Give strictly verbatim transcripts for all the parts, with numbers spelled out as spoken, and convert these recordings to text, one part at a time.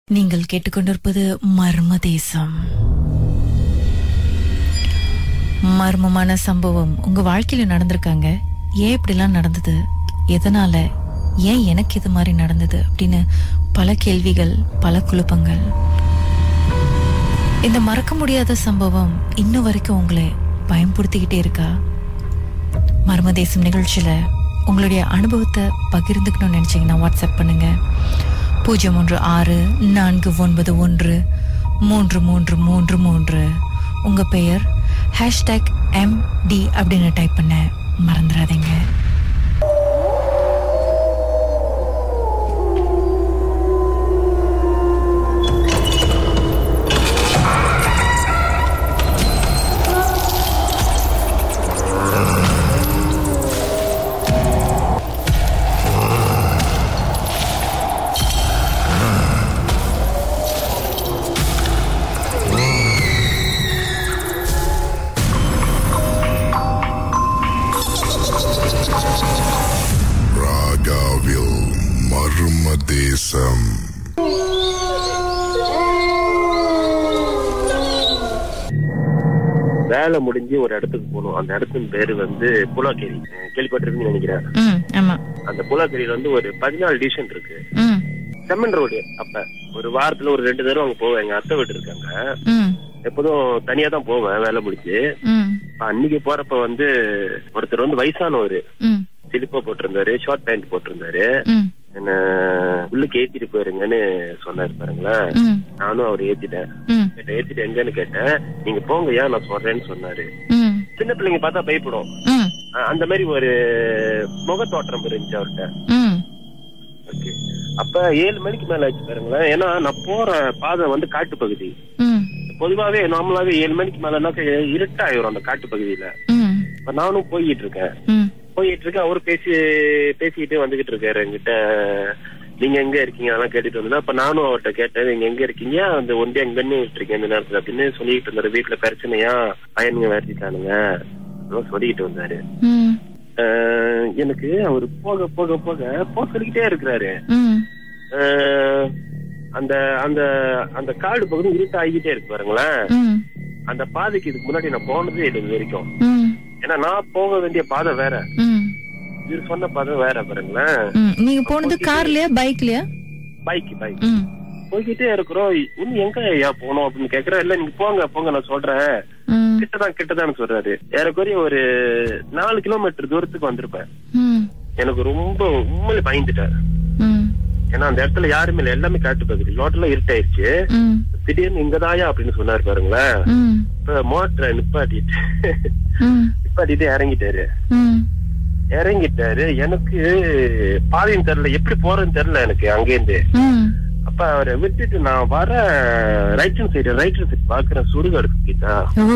நீங்கள் கேட்டுக்கொண்டிருப்பது மர்ம தேசம். மர்மமான சம்பவம் உங்க வாழ்க்கையில நடந்திருக்காங்க. ஏன் இப்படிலாம் நடந்தது, எதனால, ஏன் எனக்கு இது மாதிரி நடந்தது அப்படின்னு பல கேள்விகள், பல குழப்பங்கள். இந்த மறக்க முடியாத சம்பவம் இன்னும் வரைக்கும் உங்களை பயன்படுத்திக்கிட்டே இருக்கா? மர்ம தேசம் நிகழ்ச்சியில உங்களுடைய அனுபவத்தை பகிர்ந்துக்கணும்னு நினைச்சீங்கன்னா வாட்ஸ்அப் பண்ணுங்க. பூஜ்ஜியம் மூன்று ஆறு நான்கு ஒன்பது ஒன்று மூன்று மூன்று மூன்று மூன்று. உங்க பெயர் ஹேஷ்டாக் எம் டி அப்படின்னு டைப் பண்ண மறந்துடாதீங்க. வேலை முடிஞ்சு ஒரு இடத்துக்கு போகணும். அந்த இடத்தின் பேரு வந்து புலாக்கேரி. கேள்விப்பட்டிருக்குன்னு நினைக்கிறேன். அந்த புலாக்கேரியில வந்து ஒரு பதினாலு டிவிஷன் இருக்கு. செம்மன் ரோடு. அப்ப ஒரு வாரத்துல ஒரு ரெண்டு தடவை அங்க போவேன். எங்க அத்தை வீட்டு இருக்காங்க. எப்போதும் தனியா தான் போவேன் வேலை முடிச்சு. அன்னைக்கு போறப்ப வந்து ஒருத்தர் வந்து வயசானவரு, சிலிப்பா போட்டிருந்தாரு, ஷார்ட் பேண்ட் போட்டிருந்தாரு. என்ன உள்ளுக்கு ஏத்திட்டு போயிருங்கன்னு சொன்னாரு பாருங்களேன். நானும் அவர் ஏத்திட்டேன். ஏத்திட்டு எங்கன்னு கேட்டேன். நீங்க போங்க, ஏன் நான் சொல்றேன்னு சொன்னாரு. சின்ன பிள்ளைங்க பார்த்தா பயப்படும். அந்த மாதிரி ஒரு முகத்தோற்றம் இருந்துச்சு அவர்கிட்ட. ஓகே. அப்ப ஏழு மணிக்கு மேல ஆச்சு பாருங்களேன். ஏன்னா நான் போற பாதை வந்து காட்டு பகுதி. பொதுவாவே நார்மலாவே ஏழு மணிக்கு மேலனாக்க இருட்டாயிரும் அந்த காட்டு பகுதியில. இப்ப நானும் போய்கிட்டு இருக்கேன் போயிட்டு இருக்கேன் அவரு பேசி பேசிக்கிட்டே வந்துகிட்டு இருக்காரு என்கிட்ட. நீங்க எங்க இருக்கீங்க அதெல்லாம் கேட்டுட்டு வந்தா. அப்ப நானும் அவர்கிட்ட கேட்டேன், நீங்க எங்க இருக்கீங்க, அந்த ஒன்றே எங்கன்னு விட்டுருக்கீங்க இந்த நேரத்துல அப்படின்னு சொல்லிட்டு இருந்தாரு. வீட்டுல பிரச்சனையா, பையனுங்க வேட்டிட்டானுங்க அதெல்லாம் சொல்லிக்கிட்டு வந்தாரு. எனக்கு அவரு போக போக போக போக சொல்லிக்கிட்டே இருக்கிறாரு. அந்த அந்த அந்த காடு பகுதி இருட்டு ஆகிக்கிட்டே இருக்கு பாருங்களேன். அந்த பாதைக்கு இதுக்கு முன்னாடி நான் போனதே இல்லை இது வரைக்கும். ஏன்னா நான் போக வேண்டிய பாதை வேற, இது சொன்ன பாதை வேற பாருங்களேன். நீங்க போனது கார்லயா பைக்லயா? பைக் பைக் போய்கிட்டே இருக்கிறோம். இன்னும் எங்க ஐயா போனோம் அப்படின்னு கேக்குறேன். இல்ல நீங்க போங்க போங்க நான் சொல்றேன், கிட்டதான் கிட்டதான் சொல்றாரு. ஏறக்குறைய ஒரு நாலு கிலோமீட்டர் தூரத்துக்கு வந்திருப்பேன். எனக்கு ரொம்ப உண்மையில பயந்துட்டேன். ஏன்னா அந்த இடத்துல யாருமே இல்ல, எல்லாமே காட்டு பகுதி. ரோட்டெல்லாம் இருட்டாயிருச்சு. திடீர்னு இங்கதாயா அப்படின்னு சொன்னாரு பாருங்களேன். இப்ப மோட்டரை நிப்பாட்டிட்டு நிப்பாட்டிட்டு இறங்கிட்டாரு இறங்கிட்டாரு எனக்கு பாதையும் தெரியல, எப்படி போறதுன்னு தெரியல எனக்கு அங்கேருந்து. அப்ப அவரை விட்டுட்டு நான் வர right hand side right hand side பாக்குறேன், சுடுகாடு கிட்டா.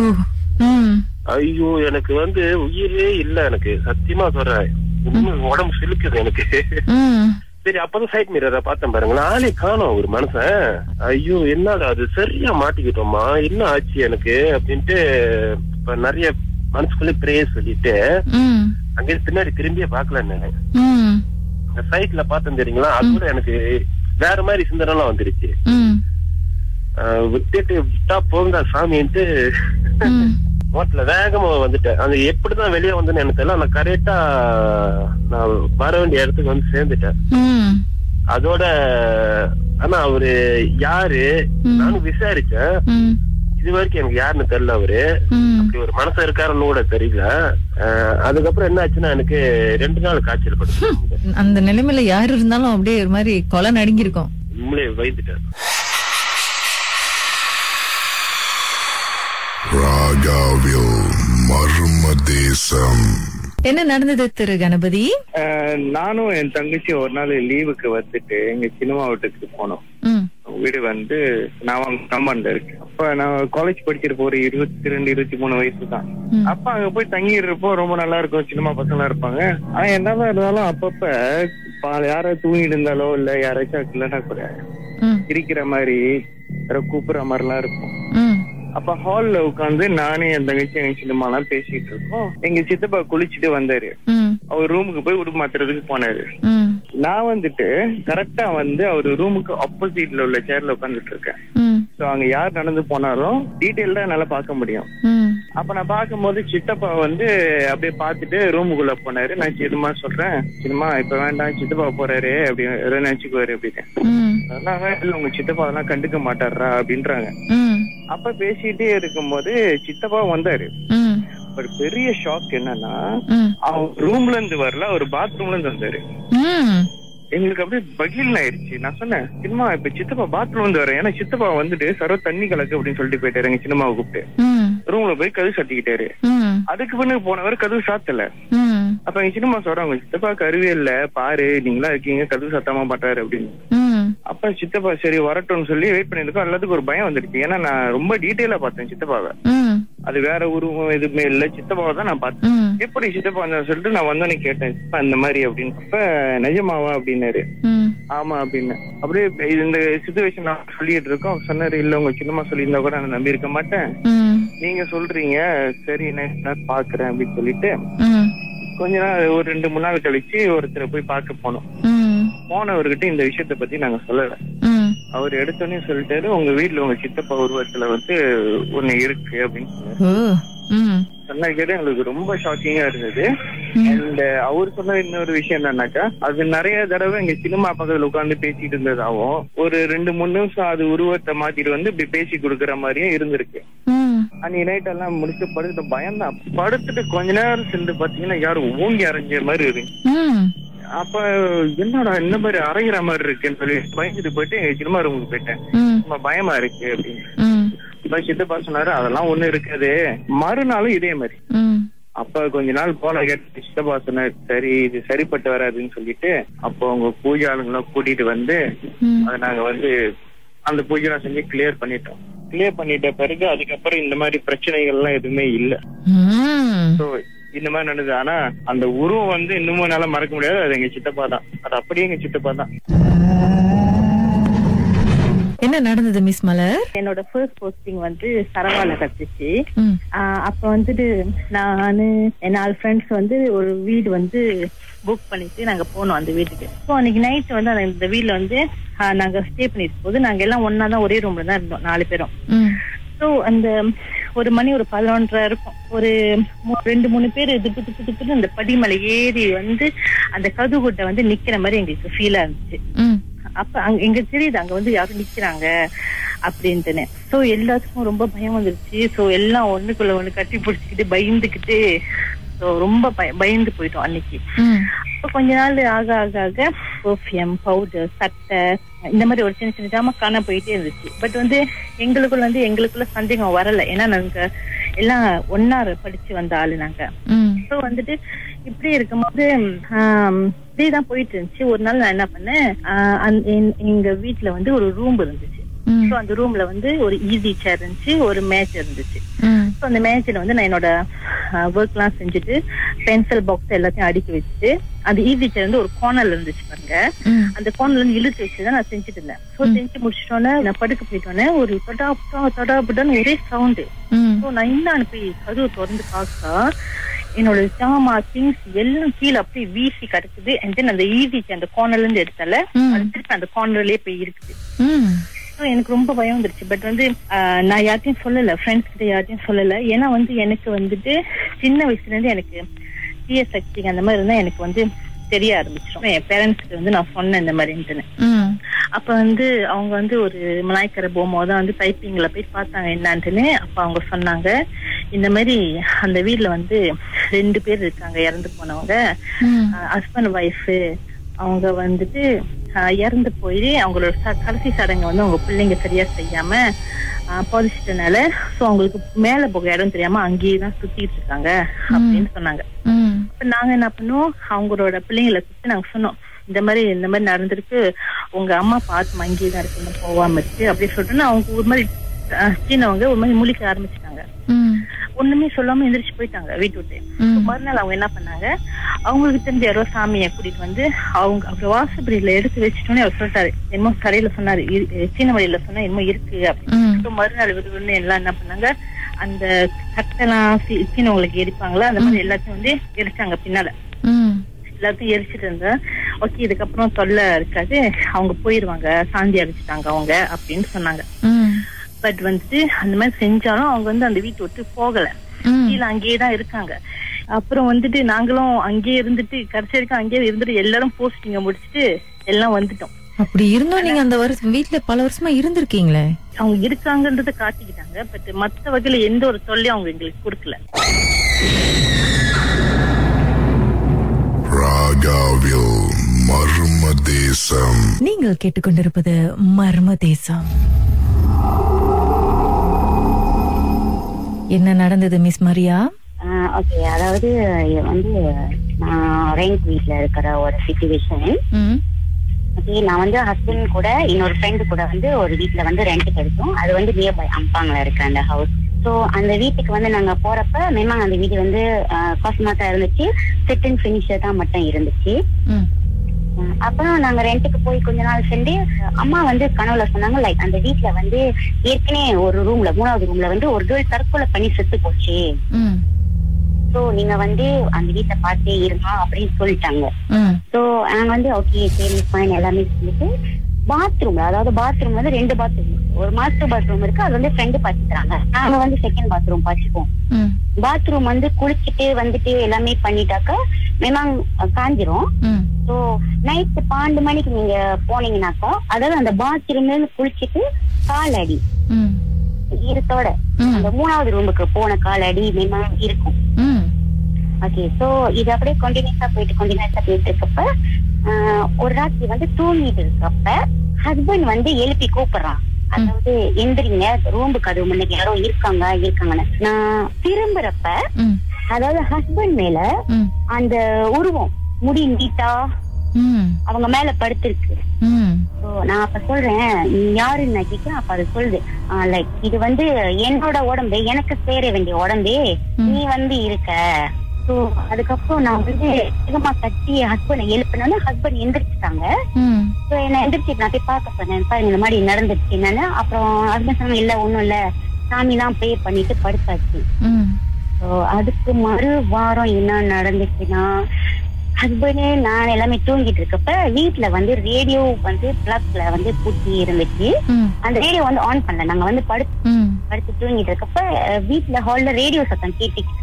ஐயோ எனக்கு வந்து உயிரே இல்ல, எனக்கு சத்தியமா சொல்றேன். உடம்பு சிலுக்குது எனக்கு. சரி அப்பதான் சைட் மிரரை பார்த்தேன் பாருங்களேன், ஆளே காணோம் ஒரு மனுஷன். ஐயோ என்னடா அது, சரியா மாட்டிக்கிட்டோமா, என்ன ஆச்சு எனக்கு அப்படின்ட்டு இப்ப நிறைய மனசுக்குள்ளே பிரேயர் சொல்லிட்டு அங்கே பின்னாடி திரும்பியே பாக்கல. அந்த சைட்ல பார்த்தேன் தெரியுங்களா, அது கூட எனக்கு வேற மாதிரி சிந்தனை எல்லாம் வந்துருச்சு. விட்டுட்டு விட்டா போகுதா சாமின்ட்டு மோட்டல வேகமா வந்துட்டேன். அது எப்படிதான் வெளியே வந்தேன்னு எனக்கு தெரியல. நான் கரெக்டா நான் வர வேண்டிய இடத்துக்கு வந்து சேர்ந்துட்டேன். அதோட ஆனா அவரு யாரு நானும் விசாரிச்சேன். இது வரைக்கும் எனக்கு யாருன்னு தெரியல. அவரு அப்படி ஒரு மனசு இருக்காருன்னு கூட தெரியல. அதுக்கப்புறம் என்ன ஆச்சுன்னா எனக்கு ரெண்டு நாள் காய்ச்சல் படுத்து. அந்த நிலைமையில யாரு இருந்தாலும் அப்படியே ஒரு மாதிரி கொலை நடுங்கி இருக்கும். உண்மையிலே பயந்துட்டேன். என்ன நடந்தது திரு கணபதி? நானும் என் தங்கச்சி ஒரு நாள் லீவுக்கு வந்துட்டு எங்க சினிமா வீட்டுக்கு போனோம். வீடு வந்து நான் கம்பன்ல இருக்கு. அப்ப நான் காலேஜ் படிச்சிருப்போம், ஒரு இருபத்தி ரெண்டு இருபத்தி மூணு வயசு தான். அப்ப அங்க போய் தங்கி இருப்போம், ரொம்ப நல்லா இருக்கும், சினிமா பசங்களா இருப்பாங்க. ஆனா என்னதான் இருந்தாலும் அப்பப்ப யாராவது தூங்கிட்டு இருந்தாலோ இல்ல யாராச்சும் இல்லைன்னா கூட சிரிக்கிற மாதிரி கூப்பிடுற மாதிரி எல்லாம் இருக்கும். அப்ப ஹால்ல உட்காந்து நானே என் தங்கச்சி எங்க சினிமா எல்லாம் பேசிட்டு இருக்கோம். எங்க சித்தப்பா குளிச்சுட்டு வந்தாரு. அவர் ரூமுக்கு போய் உடுப்பு மாத்துறதுக்கு போனாரு. நான் வந்துட்டு கரெக்டா வந்து அவர் ரூமுக்கு ஆப்போசிட்ல உள்ள சேர்ல உட்காந்துட்டு இருக்கேன். சோ அங்க யார் நடந்து போனாலும் டீடைல்டா என்னால பாக்க முடியும். அப்ப நான் பாக்கும்போது சித்தப்பா வந்து அப்படியே பாத்துட்டு ரூமுக்குள்ள போனாரு. நான் சின்னமா சொல்றேன், சின்னமா இப்ப வேண்டாம், சித்தப்பா போறாரு அப்படின்னு நினைச்சுக்குவாரு அப்படின்னு. இல்ல உங்க சித்தப்பா அதெல்லாம் கண்டுக்க மாட்டாரா அப்படின்றாங்க. அப்ப பேசிட்டே இருக்கும் போது சித்தப்பா வந்தாரு. ஒரு பெரிய ஷாக் என்னன்னா, அவன் ரூம்ல இருந்து வரல, ஒரு பாத்ரூம்ல இருந்து வந்தாரு. எங்களுக்கு அப்படியே பகில் ஆயிடுச்சு. நான் சொன்னேன், சினிமா இப்ப சித்தப்பா பாத்ரூம் வந்து வரேன். ஏன்னா சித்தப்பா வந்துட்டு சர்வ தண்ணி கலக்கு அப்படின்னு சொல்லிட்டு போயிட்டாரு. எங்க சினிமாவை கூப்பிட்டு ரூம்ல போய் கதவு சாத்திக்கிட்டாரு. அதுக்கு பின்னுக்கு போனவர் கதவு சாத்தல. அப்ப எங்க சினிமா சொல்றாங்க, உங்க சித்தப்பா கருவே இல்ல பாரு, நீங்களா இருக்கீங்க, கதவு சாத்தாம மாட்டாரு அப்படின்னு. அப்ப சித்தப்பா சரி வரட்டும்னு சொல்லி வெயிட் பண்ணிருக்கோம். எல்லாத்துக்கும் ஒரு பயம் வந்துடுச்சு. ஏன்னா நான் ரொம்ப டீட்டெயிலா பார்த்தேன் சித்தப்பாவை. அது வேற உருவம் எதுவுமே இல்ல, சித்தப்பாவை தான் நான் பார்த்தேன். எப்படி சித்தப்பா வந்தா சொல்லிட்டு நான் வந்தோன்னு கேட்டேன், அந்த மாதிரி அப்படின்னு. அப்ப நிஜமாவா அப்படின்னாரு. ஆமா அப்படின்னு. அப்படியே இந்த சிச்சுவேஷன் நான் சொல்லிட்டு இருக்கோம். சொன்னாரு, இல்ல உங்க சின்னமா சொல்லியிருந்தா கூட நான் நம்பி இருக்க மாட்டேன், நீங்க சொல்றீங்க, சரி நான் பாக்குறேன் அப்படின்னு சொல்லிட்டு கொஞ்ச நாள் ஒரு ரெண்டு மூணு நாள் கழிச்சு ஒருத்தரை போய் பார்க்க போனோம். போனவர்கிட்ட இந்த விஷயத்த பத்தி நாங்க சொல்லல. அவர் எடுத்தோடனே சொல்லிட்டாரு, உங்க வீட்டுல உங்க சித்தப்பா உருவத்துல வந்து ஒண்ணு இருக்கு அப்படின்னு சொன்னாரு. சொன்னா கேட்டு எங்களுக்கு ரொம்ப ஷாக்கிங்கா இருந்தது. அண்ட் அவர் சொன்ன இன்னொரு விஷயம் என்னன்னாக்கா, அது நிறைய தடவை எங்க சினிமா பக்கத்துல உட்காந்து பேசிட்டு இருந்ததாவும், ஒரு ரெண்டு மூணு நிமிஷம் அது உருவத்தை மாத்திட்டு வந்து இப்படி பேசி கொடுக்கற மாதிரியும் இருந்திருக்கு. அன்னைக்கு நைட் எல்லாம் முடிச்சு படுத்துட்டு பயந்தான். படுத்துட்டு கொஞ்ச நேரம் சென்று பாத்தீங்கன்னா யாரும் ஓங்கி அரைஞ்ச மாதிரி இருக்கு. அப்ப என்னடா இந்த மாதிரி அரைகிற மாதிரி இருக்குன்னு சொல்லி பயந்துட்டு போயிட்டு எங்க சினிமா ரூமுக்கு போயிட்டேன். பயமா இருக்கு அப்படின்னு சித்தப்பா சொன்னாரு, அதெல்லாம் ஒண்ணு இருக்காது. மறுநாளும் இதே மாதிரி. அப்ப கொஞ்ச நாள் போல கேட்டு சித்தப்பா சொன்னாரு, சரி இது சரிப்பட்டு வராதுன்னு சொல்லிட்டு அப்போ அவங்க பூஜை ஆளுங்கெல்லாம் கூட்டிட்டு வந்து அதை நாங்க வந்து அந்த பூஜை செஞ்சு கிளியர் பண்ணிட்டோம். கிளியர் பண்ணிட்ட பிறகு அதுக்கப்புறம் இந்த மாதிரி பிரச்சனைகள் எல்லாம் எதுவுமே இல்ல. சோ இந்த மாதிரி நடந்தது. ஆனா அந்த உருவம் வந்து இன்னமும் என்னால மறக்க முடியாது. அது எங்க சித்தப்பா தான். அது அப்படியே எங்க சித்தப்பா தான். என்ன நடந்தது மிஸ் மலர்? என்னோட ஃபர்ஸ்ட் போஸ்டிங் வந்து சரவால கட்டுச்சு. அப்ப வந்துட்டு நானு என் நாலு ஃப்ரெண்ட்ஸ் வந்து ஒரு வீடு வந்து புக் பண்ணிட்டு நாங்க போனோம் அந்த வீட்டுக்கு. ஸோ அன்னைக்கு நைட் வந்து அந்த வீட்டுல வந்து நாங்க ஸ்டே பண்ணிட்டு போது நாங்க எல்லாம் ஒன்னா தான் ஒரே ரூம்ல தான் இருந்தோம், நாலு பேரும். ஸோ அந்த ஒரு மணி ஒரு பதினொன்றரை இருக்கும். ஒரு ரெண்டு மூணு பேர் திப்பு திப்பு திப்புன்னு அந்த படிமலை ஏறி வந்து அந்த கதுகுட்டை வந்து நிக்கிற மாதிரி எங்களுக்கு ஃபீலா இருந்துச்சு. அப்ப அங்க எங்க தெரியுது அங்க வந்து யாரும் நிக்கிறாங்க அப்படின்ட்டுன்னு. சோ எல்லாத்துக்கும் ரொம்ப பயம் வந்துருச்சு. சோ எல்லாம் ஒண்ணுக்குள்ள ஒண்ணு கட்டி பிடிச்சிக்கிட்டு பயந்துக்கிட்டு சோ ரொம்ப பயந்து போயிட்டோம் அன்னைக்கு. அப்ப கொஞ்ச நாள் ஆக ஆக ஆக பெர்ஃப்யூம், பவுடர், சட்டை இந்த மாதிரி ஒரு சின்ன சின்ன ஜாமா காண போயிட்டே இருந்துச்சு. பட் வந்து எங்களுக்குள்ள வந்து எங்களுக்குள்ள சந்தேகம் வரல. ஏன்னா நாங்க எல்லாம் ஒன்னா படிச்சு வந்த ஆளு நாங்க. சோ வந்துட்டு இப்படி இருக்கும்போது இப்படிதான் போயிட்டு இருந்துச்சு. ஒரு நாள் நான் என்ன பண்ணேன், எங்க வீட்டுல வந்து ஒரு ரூம் இருந்துச்சு. சோ அந்த ரூம்ல வந்து ஒரு ஈஸி சேர் இருந்துச்சு, ஒரு மேட்ச் இருந்துச்சு. சோ அந்த மேட்ச்ல வந்து நான் என்னோட ஒர்க் எல்லாம் செஞ்சுட்டு பென்சில் பாக்ஸ் எல்லாத்தையும் அடுக்கி வச்சுட்டு அந்த ஈஸி சேர் வந்து ஒரு கார்னர்ல இருந்துச்சு பாருங்க. அந்த கார்னர்ல இருந்து இழுத்து வச்சுதான் நான் செஞ்சுட்டு இருந்தேன். சோ செஞ்சு முடிச்சிட்டோன்னே நான் படுக்க போயிட்டோன்னே ஒரு தொடாப்புட்டா தொடாப்புட்டான்னு ஒரே சவுண்டு. சோ நான் இன்னும் அனுப்பி கதவு திறந்து பார்த்தா என்னோட ஜாமா திங்ஸ் எல்லாம் கீழே அப்படியே வீசி கிடக்குது. அண்ட் தென் அந்த ஈஸி சேர் அந்த கார்னர்ல இருந்து எடுத்தால அது திருப்பி அந்த கார்னர்லயே போய் இருக்குது. எனக்கு ரொம்ப பயம் வந்துருச்சு. பட் வந்து நான் யார்ட்டையும் சொல்லல, ஃப்ரெண்ட்ஸ் கிட்ட யார்ட்டையும் சொல்லல. ஏன்னா வந்து எனக்கு வந்துட்டு சின்ன வயசுல இருந்து எனக்கு தீய சக்தி அந்த மாதிரி இருந்தா எனக்கு வந்து தெரிய ஆரம்பிச்சிடும். என் பேரண்ட்ஸ் கிட்ட வந்து நான் சொன்னேன் இந்த மாதிரின்ட்டுன்னு. அப்ப வந்து அவங்க வந்து ஒரு மலாய்க்கரை போமோ தான் வந்து டைப்பிங்ல போய் பார்த்தாங்க என்னான்ட்டுன்னு. அப்ப அவங்க சொன்னாங்க, இந்த மாதிரி அந்த வீட்டுல வந்து ரெண்டு பேர் இருக்காங்க இறந்து போனவங்க, ஹஸ்பண்ட் ஒய்ஃபு. அவங்க வந்துட்டு இறந்து போய் அவங்களோட கடைசி சடங்கை வந்து அவங்க பிள்ளைங்க சரியா செய்யாம பாதிச்சிட்டனால சோ அவங்களுக்கு மேல போக இடம் தெரியாம அங்கேயேதான் சுத்திட்டு இருக்காங்க அப்படின்னு சொன்னாங்க. அப்ப நாங்க என்ன பண்ணோம், அவங்களோட பிள்ளைங்களை சுத்தி நாங்க சொன்னோம், இந்த மாதிரி இந்த மாதிரி நடந்திருக்கு, உங்க அம்மா பாத்து அங்கேயேதான் இருக்கு, போவாம இருக்கு அப்படின்னு சொல்லிட்டு அவங்க ஒரு மாதிரி சின்னவங்க ஒரு மாதிரி முழிக்க ஆரம்பிச்சிட்டாங்க. ஒண்ணுமே சொல்லாம எந்திரிச்சு போயிட்டாங்க வீட்டு விட்டு. மறுநாள் அவங்க என்ன பண்ணாங்க, அவங்களுக்கு தெரிஞ்ச யாரோ சாமியை கூட்டிட்டு வந்து அவங்க அப்புறம் வாசப்படியில எடுத்து வச்சுட்டோன்னே அவர் சொல்லிட்டாரு, என்னமோ கரையில சொன்னாரு, சின்ன வழியில சொன்னா என்னமோ இருக்கு அப்படின்னு. மறுநாள் விருதுன்னு எல்லாம் என்ன பண்ணாங்க, அந்த கட்டெல்லாம் சின்னவங்களுக்கு எரிப்பாங்களா அந்த மாதிரி எல்லாத்தையும் வந்து எரிச்சாங்க. பின்னால எல்லாத்தையும் எரிச்சிட்டு இருந்தா ஓகே இதுக்கப்புறம் தொல்லை இருக்காது, அவங்க போயிருவாங்க, சாந்தி அடிச்சுட்டாங்க அவங்க அப்படின்னு சொன்னாங்க. பட் வந்துட்டு அந்த மாதிரி செஞ்சாலும் அவங்க வந்து அந்த வீட்டை விட்டு போகல, கீழே அங்கேயேதான் இருக்காங்க. அப்புறம் வந்துட்டு நாங்களும் அங்கேயே இருந்துட்டு கடைசி வரைக்கும் அங்கேயே இருந்துட்டு எல்லாரும் போஸ்டிங்க முடிச்சுட்டு எல்லாம் வந்துட்டோம். அப்படி இருந்தோம். நீங்க அந்த வருஷம் வீட்டுல பல வருஷமா இருந்திருக்கீங்களே. அவங்க இருக்காங்கன்றத காட்டிக்கிட்டாங்க, பட் மத்த வகையில எந்த ஒரு தொல்லையும் அவங்க எங்களுக்கு கொடுக்கல. மர்ம தேசம். நீங்கள் கேட்டுக்கொண்டிருப்பது மர்ம தேசம். என்ன நடந்தது மிஸ் மரியா? ஓகே, அதாவது இது வந்து நான் ரெண்ட் வீட்ல இருக்கிற ஒரு சிச்சுவேஷன். ஓகே, நான் வந்து ஹஸ்பண்ட் கூட இன்னொரு ஃப்ரெண்டு கூட வந்து ஒரு வீட்டுல வந்து ரெண்ட்டுக்கு எடுத்தோம். அது வந்து நியர் பை அம்பாங்கல இருக்கு அந்த ஹவுஸ். ஸோ அந்த வீட்டுக்கு வந்து நாங்க போறப்ப மேமாங்க அந்த வீடு வந்து காஸ்மா தான் இருந்துச்சு, செட் அண்ட் ஃபினிஷர் தான் மட்டும் இருந்துச்சு. அப்புறம் நாங்க ரெண்ட்டுக்கு போய் கொஞ்ச நாள் சென்று அம்மா வந்து கனவுல சொன்னாங்க, லைக் அந்த வீட்டுல வந்து ஏற்கனவே ஒரு ரூம்ல மூணாவது ரூம்ல வந்து ஒரு கேர்ள் தற்கொலை பண்ணி செத்து போச்சு, சோ நீங்க வந்து அந்த வீட்டை பார்த்தே இருங்க அப்படின்னு சொல்லிட்டாங்க. சோ நாங்க வந்து ஓகே சரி ஃபைன் எல்லாமே சொல்லிட்டு பாத்ரூம்ல, அதாவது பாத்ரூம் வந்து ரெண்டு பாத்ரூம், ஒரு மாஸ்டர் பாத்ரூம் இருக்கு, அது வந்து ஃப்ரெண்டு பாத்துக்கிறாங்க, நாங்க வந்து செகண்ட் பாத்ரூம் பாத்துப்போம். பாத்ரூம் வந்து குளிச்சுட்டு வந்துட்டு எல்லாமே பண்ணிட்டாக்கா மேமாங் காஞ்சிரும். சோ நைட் பன்னெண்டு மணிக்கு நீங்க போனீங்கன்னாக்கா, அதாவது அந்த பாத்ரூம்ல இருந்து குளிச்சுட்டு கால் அடி ஈரத்தோட அந்த மூணாவது ரூமுக்கு போன கால் அடி மேமாங் இருக்கும். ஓகே, சோ இது அப்படியே கண்டினியூஸா போயிட்டு கண்டினியூஸா போயிட்டு இருக்கப்ப ஒரு ராத்திரி வந்து தூங்கிட்டு இருக்கப்ப ஹஸ்பண்ட் வந்து எழுப்பி கூப்பிடுறான், அதாவது எந்திரிங்க ரூம்பு கதவு முன்னுக்கு யாரோ இருக்காங்க இருக்காங்கன்னு. நான் திரும்புறப்ப அதாவது ஹஸ்பண்ட் மேல அந்த உருவம் முடி நீட்டா அவங்க மேல படுத்திருக்கு. நான் அப்ப சொல்றேன் நீ யாருன்னு நான் கேட்கிறேன். அப்ப அது சொல்லுது, லைக் இது வந்து என்னோட உடம்பு, எனக்கு சேர வேண்டிய உடம்பே நீ வந்து இருக்க. சோ அதுக்கப்புறம் நான் வந்து வேகமா கட்டி ஹஸ்பண்ட் எழுப்பினோன்னு ஹஸ்பண்ட் எந்திரிச்சிட்டாங்க. சோ என்ன எந்திரிச்சு நான் போய் பார்க்க சொன்னேன், இந்த மாதிரி நடந்துருச்சு என்னன்னு. அப்புறம் ஹஸ்பண்ட் சொன்னாங்க இல்ல ஒண்ணும் இல்ல, சாமி எல்லாம் ப்ரே பண்ணிட்டு படுத்தாச்சு. சோ அதுக்கு மறு வாரம் என்ன நடந்துச்சுன்னா, ஹஸ்பண்டே நான் எல்லாமே தூங்கிட்டு இருக்கப்ப வீட்டுல வந்து ரேடியோ வந்து பிளக்ல வந்து பூட்டி இருந்துச்சு. அந்த ரேடியோ வந்து ஆன் பண்ணல, நாங்க வந்து படுத்து படுத்து தூங்கிட்டு இருக்கப்ப வீட்டுல ஹால்ல ரேடியோ சத்தம் கேட்டுச்சு.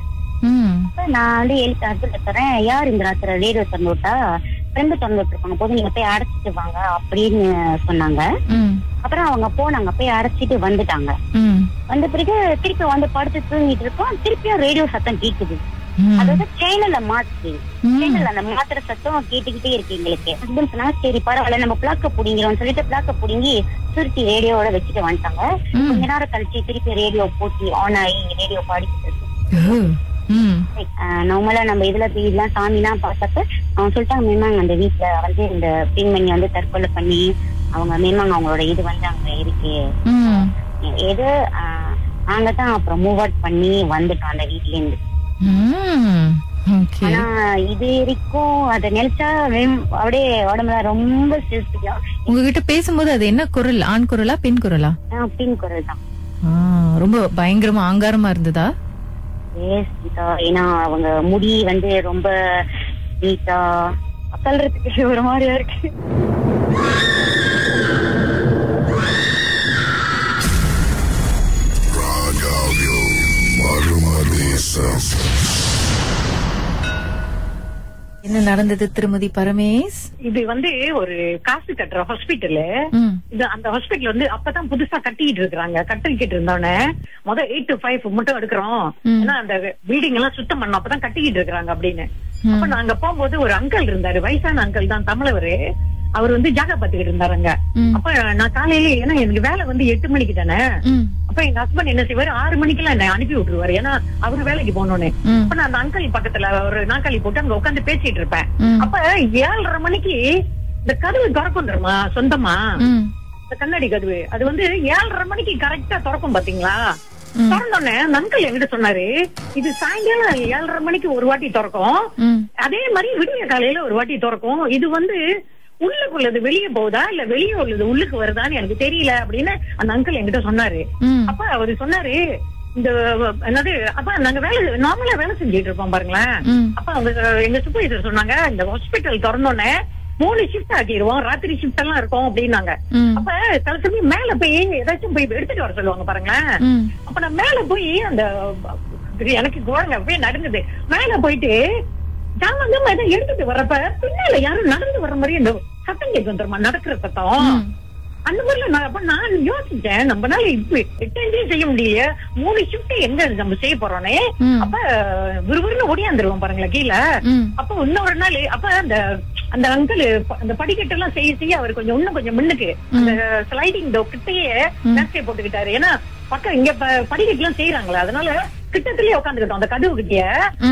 நான் வந்து எழுத்து ஹஸ்பண்ட் தரேன், யார் இந்த ராத்திர ரேடியோ திறந்து விட்டா, ஃப்ரெண்டு திறந்து விட்டுருப்பாங்க, போது நீங்க போய் அடைச்சிட்டு வாங்க அப்படின்னு சொன்னாங்க. அப்புறம் அவங்க போனாங்க, போய் அடைச்சிட்டு வந்துட்டாங்க. வந்த பிறகு திருப்பி வந்து படுத்து தூங்கிட்டு இருக்கோம், திருப்பியும் ரேடியோ சத்தம் கேக்குது. அதாவது சேனல்ல மாத்து சேனல் அந்த மாத்திர சத்தம் கேட்டுக்கிட்டே இருக்கு எங்களுக்கு. ஹஸ்பண்ட் சொன்னா சரி பரவாயில்ல நம்ம பிளாக்க புடிங்கிறோம் சொல்லிட்டு பிளாக்க புடுங்கி சுருட்டி ரேடியோட வச்சுட்டு வந்துட்டாங்க. கொஞ்ச நேரம் கழிச்சு திருப்பி ரேடியோ போட்டி ஆன் ஆகி ரேடியோ பாடிக்கிட்டு இருக்கு. நார்மலா நம்ம இதுல இதெல்லாம் சாமி எல்லாம் பார்த்தப்ப அவங்க சொல்லிட்டாங்க மேமாங்க அந்த வீட்டுல வந்து இந்த பெண்மணி வந்து தற்கொலை பண்ணி அவங்க மேமாங்க அவங்களோட இது வந்து அங்க இருக்கு எது நாங்கதான் அப்புறம் மூவ் அவுட் பண்ணி வந்துட்டோம் அந்த வீட்ல இருந்து. ஆனா இது வரைக்கும் அத நினைச்சா அப்படியே உடம்புல ரொம்ப செலுத்திக்கலாம். உங்ககிட்ட பேசும்போது அது என்ன குரல், ஆண் குரலா பெண் குரலா? பெண் குரல் தான். ரொம்ப பயங்கரமா ஆங்காரமா இருந்ததா? ஏன்னா அவங்க முடி வந்து ரொம்ப நீட்டா சொல்றதுக்கு ஒரு மாதிரியா இருக்கு. என்ன நடந்தது திருமதி பரமேஷ்? இது வந்து ஒரு காசு கட்டுற ஹாஸ்பிட்டலு. இது அந்த ஹாஸ்பிட்டல் வந்து அப்பதான் புதுசா கட்டிட்டு இருக்காங்க. கட்டிக்கிட்டு இருந்தோடனே முதல் எயிட் டு ஃபைவ் மட்டும் எடுக்கிறோம், ஏன்னா அந்த பில்டிங் எல்லாம் சுத்தம் பண்ணோம், அப்பதான் கட்டிக்கிட்டு இருக்காங்க அப்படின்னு. அப்ப நாங்க போகும்போது ஒரு அங்கிள் இருந்தாரு, வயசான அங்கிள் தான், தமிழவரு. அவர் வந்து ஜாகா பாத்துக்கிட்டு இருந்தாருங்க. அப்ப நான் காலையில, ஏன்னா எனக்கு வேலை வந்து எட்டு மணிக்கு தானே, அப்ப எங்க ஹஸ்பண்ட் என்ன செய்வாரு, ஆறு மணிக்கு எல்லாம் என்ன அனுப்பி விட்டுருவாரு, ஏன்னா அவரு வேலைக்கு போனோன்னு. அப்ப நான் அந்த அங்கிள் பக்கத்துல ஒரு நாற்காலி போட்டு அங்க உட்காந்து பேசிட்டு இருப்பேன். அப்ப ஏழரை மணிக்கு இந்த கதவு திறக்கும் தெரியுமா, சொந்தமா இந்த கண்ணாடி கதவு, அது வந்து ஏழரை மணிக்கு கரெக்டா திறக்கும் பாத்தீங்களா. திறந்தோடனே அந்த அங்கிள் என்கிட்ட சொன்னாரு, இது சாயங்காலம் ஏழரை மணிக்கு ஒரு வாட்டி திறக்கும், அதே மாதிரி விடிய காலையில ஒரு வாட்டி திறக்கும், இது வந்து உள்ளுக்குள்ளது வெளியே போகுதா இல்ல வெளியே உள்ளது உள்ளுக்கு வருதான்னு எனக்கு தெரியல அப்படின்னு அந்த அங்கிள் என்கிட்ட சொன்னாரு. அப்ப அவரு சொன்னாரு, இந்த என்னது, அப்ப நாங்க வேலை நார்மலா வேலை செஞ்சுட்டு இருப்போம் பாருங்களேன். அப்ப அவங்க எங்க சூப்பர்வைசர் சொன்னாங்க, இந்த ஹாஸ்பிட்டல் திறந்தோடனே மூணு ஷிஃப்ட் ஆக்கிடுவோம், ராத்திரி ஷிஃப்ட் எல்லாம் இருக்கும் அப்படின்னாங்க. அப்ப சில சமயம் மேல போய் ஏதாச்சும் போய் எடுத்துட்டு வர சொல்லுவாங்க பாருங்களேன். அப்ப நான் மேல போய் அந்த எனக்கு கோடங்க அப்படியே நடுங்குது. மேல போயிட்டு ஜாமங்கம்மா ஏதோ எடுத்துட்டு வர்றப்ப பின்னால யாரும் நடந்து வர்ற மாதிரி அந்த சத்தம் கேட்டு வந்துருமா, நடக்கிற சத்தம். அந்த மாதிரில நான் அப்ப நான் யோசிச்சேன், நம்மளால இப்ப எட்டு செய்ய முடியல, மூணு ஷிஃப்ட் எங்க நம்ம செய்ய போறோன்னே. அப்ப விறுவிறுன்னு ஓடியாந்துருவோம் பாருங்களேன் கீழே. அப்ப இன்னொரு நாள் அப்ப அந்த அந்த அங்கிள் அந்த படிக்கட்டு எல்லாம் செய்ய செய்ய அவர் கொஞ்சம் இன்னும் கொஞ்சம் முன்னுக்கு அந்த ஸ்லைடிங் டோர் கிட்டையே மேக்ஸே போட்டுக்கிட்டாரு. ஏன்னா பக்கம் இங்க படிக்கட்டு எல்லாம் செய்யறாங்களா, அதனால கிட்டத்திலேயே உட்காந்துக்கிட்டோம் அந்த கதவு கிட்டிய.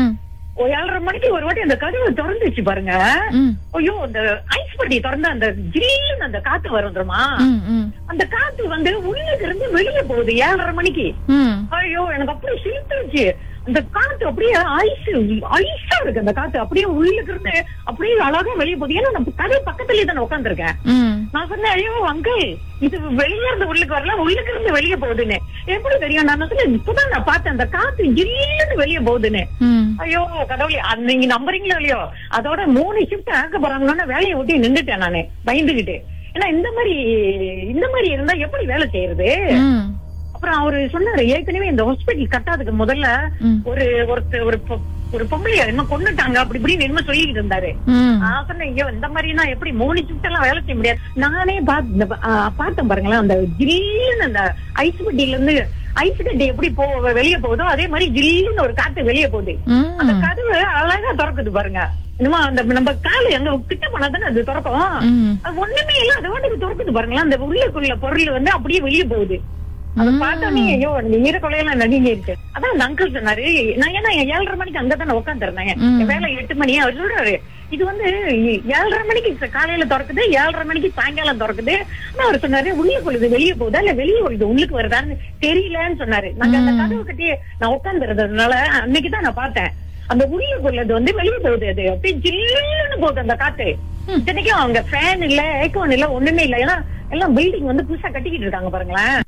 ஏழரை மணிக்கு ஒரு வாட்டி அந்த கதவு திறந்துச்சு பாருங்க. ஐயோ அந்த ஐஸ் பட்டி திறந்து அந்த ஜில்லுன்னு அந்த காத்து வரும் தெரியுமா, அந்த காத்து வந்து உள்ளுக்கு இருந்து வெளியே போகுது ஏழரை மணிக்கு. ஐயோ எனக்கு அப்படியே சிரித்துருச்சு. அந்த காத்து அப்படியே ஐஸ் ஐஸா இருக்கு, அந்த காத்து அப்படியே உள்ளுக்கு இருந்து அப்படியே அழகா வெளியே போகுது. ஏன்னா நம்ம கதவு பக்கத்துலயே தானே உட்காந்துருக்கேன். நான் சொன்னேன், ஐயோ அங்கிள் இது வெளியே இருந்து உள்ளுக்கு வரலாம், உள்ளுக்கு இருந்து வெளியே போகுதுன்னு எப்படி தெரியும்? நான் சொன்னேன், இப்பதான் நான் பார்த்தேன் அந்த காத்து ஜில்லுன்னு வெளியே போகுதுன்னு. ஐயோ கடவுளே, நீங்க நம்புறீங்களோ இல்லையோ, அதோட மூணு ஷிஃப்ட் ஆக்க போறாங்கன்னா வேலையை ஒட்டி நின்றுட்டேன் நானு பயந்துகிட்டு. ஏன்னா இந்த மாதிரி இந்த மாதிரி இருந்தா எப்படி வேலை செய்யறது? அப்புறம் அவரு சொன்னாரு, ஏற்கனவே இந்த ஹாஸ்பிட்டல் கட்டாதுக்கு முதல்ல ஒரு ஒருத்தர் ஒரு ஒரு பொம்பளைய என்ன கொண்டுட்டாங்க அப்படி இப்படின்னு என்ன சொல்லிட்டு இருந்தாரு. நான் சொன்னேன், ஐயோ இந்த மாதிரினா எப்படி மூணு ஷிஃப்ட் எல்லாம் வேலை செய்ய முடியாது. நானே பார்த்தேன் பாருங்களேன், அந்த ஜில்லுன்னு அந்த ஐஸ் பெட்டியில இருந்து ஐஸ் கட்டி எப்படி போ வெளியே போகுதோ அதே மாதிரி ஜில்லுன்னு ஒரு காத்து வெளியே போகுது. அந்த கதவு அழகா திறக்குது பாருங்க. இன்னுமா அந்த நம்ம காலு எங்க கிட்ட பண்ணாதானே அது திறக்கும். அது ஒண்ணுமே இல்ல, அது வாட்டுக்கு திறக்குது பாருங்களா. அந்த உள்ளுக்குள்ள பொருள் வந்து அப்படியே வெளியே போகுது. அதை பார்த்தோன்னே ஐயோ ஈர கொலையெல்லாம் நடுங்கி இருக்கு. அதான் அந்த அங்கிள் சொன்னாரு, நான் ஏன்னா ஏழரை மணிக்கு அங்கதானே உட்காந்துருந்தேன், வேலை எட்டு மணி. அவர் சொல்றாரு, இது வந்து ஏழரை மணிக்கு காலையில திறக்குது, ஏழரை மணிக்கு சாயங்காலம் திறக்குது. ஆனா அவர் சொன்னாரு, உள்ளுக்குள்ளது வெளியே போகுதா இல்ல வெளியே போகுது உள்ளுக்கு வருதான்னு தெரியலன்னு சொன்னாரு. நாங்க அந்த கதவு கட்டி நான் உட்காந்துருந்ததுனால அன்னைக்குதான் நான் பார்த்தேன், அந்த உள்ளுக்குள்ளது வந்து வெளியே போகுது. அது அப்படியே ஜில்லுன்னு போகுது அந்த காத்து. இத்தனைக்கும் அவங்க ஃபேன் இல்ல, ஏக்கோன் இல்ல, ஒண்ணுமே இல்ல. ஏன்னா எல்லாம் பில்டிங் வந்து புதுசா கட்டிக்கிட்டு இருக்காங்க பாருங்களேன்.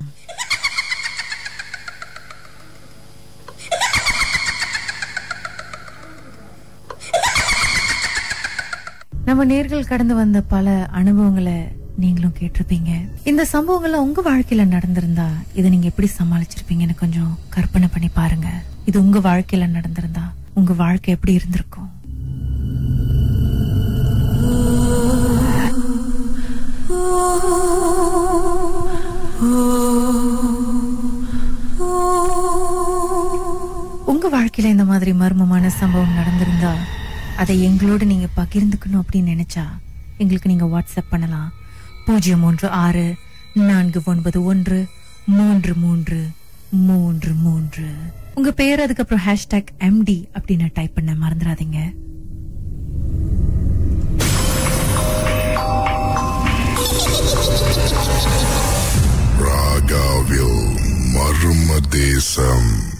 நம்ம நேர்கள் கடந்து வந்த பல அனுபவங்களை நீங்களும் கேட்டிருப்பீங்க. இந்த சம்பவங்கள்ல உங்க வாழ்க்கையில நடந்திருந்தா இதை நீங்க எப்படி சமாளிச்சிருப்பீங்கன்னு கொஞ்சம் கற்பனை பண்ணி பாருங்க. இது உங்க வாழ்க்கையில நடந்திருந்தா உங்க வாழ்க்கை எப்படி இருந்திருக்கும்? உங்க வாழ்க்கையில இந்த மாதிரி மர்மமான சம்பவம் நடந்திருந்தா அதை எங்களோட நீங்க பகிர்ந்துக்கணும் அப்படின்னு நினைச்சா எங்களுக்கு நீங்க வாட்ஸ்அப் பண்ணலாம். பூஜ்ஜியம் மூன்று ஆறு நான்கு ஒன்பது ஒன்று மூன்று மூன்று மூன்று மூன்று. உங்க பேர் அதுக்கப்புறம் ஹேஷ்டாக் எம்டி அப்படின்னு டைப் பண்ண மறந்துடாதீங்க. ராகாவில் மர்ம தேசம்.